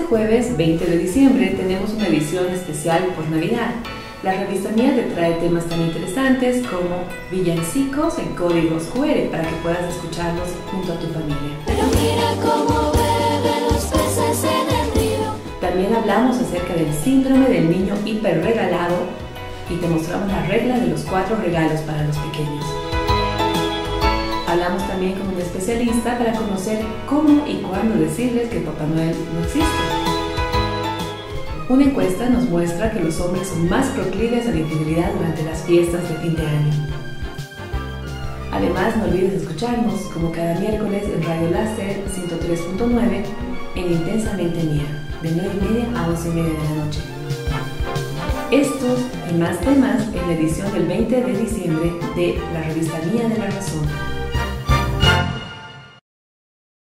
jueves 20 de diciembre tenemos una edición especial por Navidad. La revista Mía te trae temas tan interesantes como villancicos en códigos QR para que puedas escucharlos junto a tu familia. Pero mira cómo beben los peces en el río. También hablamos acerca del síndrome del niño hiperregalado y te mostramos la regla de los 4 regalos para los pequeños. Hablamos también con un especialista para conocer cómo y cuándo decirles que Papá Noel no existe. Una encuesta nos muestra que los hombres son más proclives a la infidelidad durante las fiestas de fin de año. Además, no olvides escucharnos como cada miércoles en Radio Láser 103.9 en Intensamente Mía, de 9:30 a 11:30 de la noche. Estos y más temas en la edición del 20 de diciembre de la revista Mía de la Razón.